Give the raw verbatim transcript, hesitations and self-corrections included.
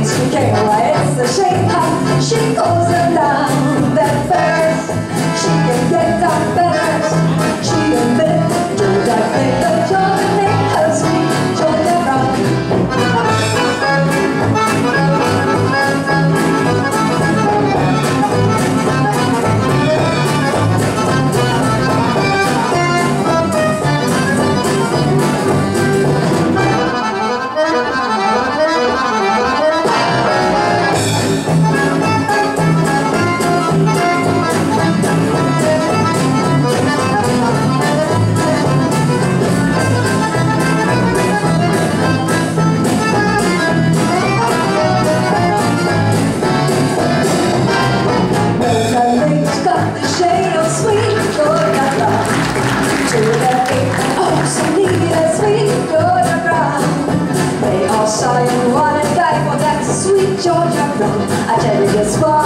she came away. It's a shame how she goes down that fast. She can get up better. She can live Georgia flavor. Georgia make her sweet. Georgia brown. Saw you on a guy, well that's sweet Georgia brown. I tell you, guess what?